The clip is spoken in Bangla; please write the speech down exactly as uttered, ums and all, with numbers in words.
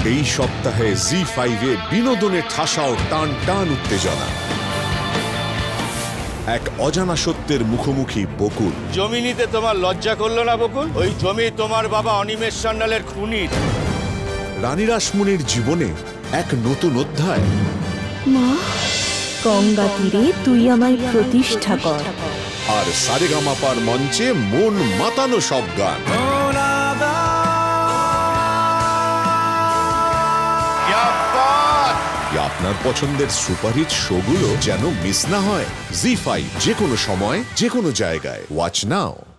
এই সপ্তাহে জি ফাইভে বিনোদনে ঠাসাও টান টান উত্তেজনা। এক অজানা সত্যের মুখোমুখি বকুল। জমি নিতে তোমার লজ্জা করলো না বকুল? ওই জমি তোমার বাবা অনিমেষ সান্যালের খুনির। রানী রাসমণির জীবনে এক নতুন অধ্যায়। মা, গঙ্গা তীরে তুই আমায় প্রতিষ্ঠা কর। আর সারেগামাপার মঞ্চে মন মাতানো সব গান। আপনার পছন্দের সুপারহিট শোগুলো যেন মিস না হয়। জি ফাইভ, যে কোনো সময় যে কোনো জায়গায়। ওয়াচ নাও।